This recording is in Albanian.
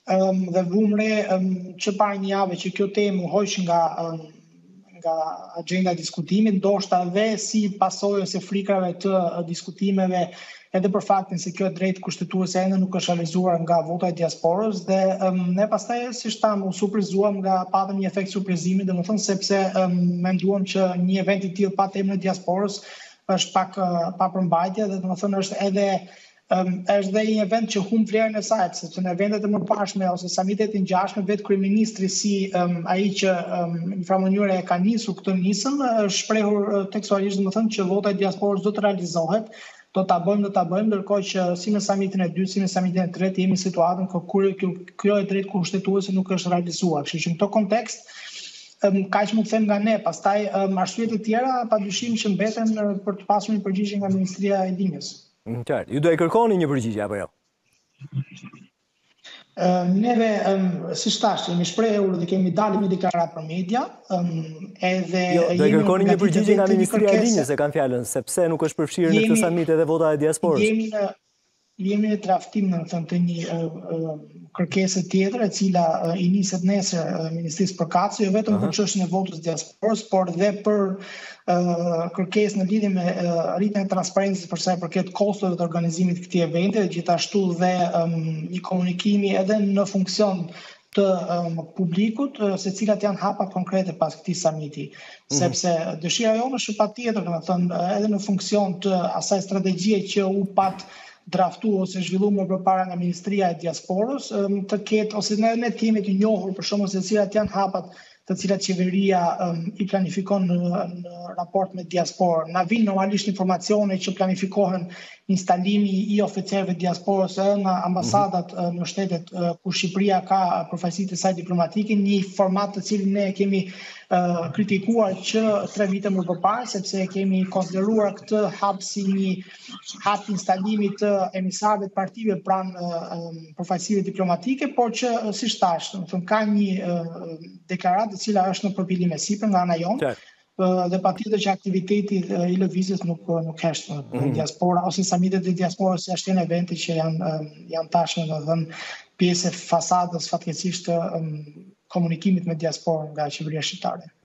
dhe vumre që para një jave që kjo temë u hoq nga agenda e diskutimit, ndoshta edhe si pasojë ose frikrave të diskutimeve, edhe për faktin se kjo drejt kushtetuese ende nuk është realizuar nga vota e diasporës dhe ne pastaj si tham u surprizuam nga patëm një efekt surprizimi, domethënë sepse menduam që një event i tillë pa temën e diasporës është pak pa përmbajtje dhe domethënë është edhe një event që humb vlerën e saj, sepse në eventet e mëparshme ose samitet e ngjashme vetë kryeministri si ai që në farë mënyrë e ka nisur këtë nisëm, është shprehur tekstualisht domethënë që vota e diasporës do të realizohet, do ta bëjmë, ndërkohë që si në samitin e dytë, si në samitin e tretë jemi në situatën kur kjo e drejtë kushtetuese nuk është realizuar. Kështu që në këtë kontekst kaq mund të them nga ne, pastaj arsyet e tjera padyshim që mbeten për të pasur një përgjigje nga Ministria e Linjës. Qartë. Ju do e kërkoni një përgjigje apo jo? Neve, si thash, jemi shprehur dhe kemi dalë një deklaratë për media, edhe do e kërkoni një përgjigje nga Ministria e Linjës, e kanë fjalën, sepse nuk është përfshirë në këtë samit edhe vota e diasporës. Jemi në draftim të një kërkese tjetër, e cila i niset nesër Ministrisë Përkatëse, jo vetëm për çështjen e votës diasporës, por dhe për kërkesë në lidhje me rritjen e transparencës për sa i përket kostove të organizimit të këtij eventi, dhe gjithashtu dhe një komunikimi edhe në funksion të publikut, se cilat janë hapat konkrete pas këtij samiti. Sepse dëshira jonë është patjetër, domethënë, edhe në funksion të asaj strategjie që u pat draftu ose zhvilluar përpara nga Ministria e Diasporës, të ketë ose ne kemi të njohur për shembull se cilat janë hapat të cilat qeveria i planifikon në raport me diasporën. Na vijnë normalisht informacione që planifikohen instalimi i oficerëve diasporës nga ambasadat në shtetet ku Shqipëria ka përfaqësitë e saj diplomatike, një format të cilin ne kemi kritikuar që 3 vite më përpara, sepse kemi konsideruar këtë hap si një hap instalimi të emisarëve të partive pranë përfaqësive diplomatike, por që siç thash, ka një deklaratë e cila është në përpilim e sipër nga ana jonë, dhe patjetër që aktiviteti i lëvizjes nuk hesht në diaspora ose samitet e diasporës jashtë janë evente që janë tashmë domethënë pjesë e fasadës fatkeqësisht të komunikimit me diasporën nga qeveria shqiptare.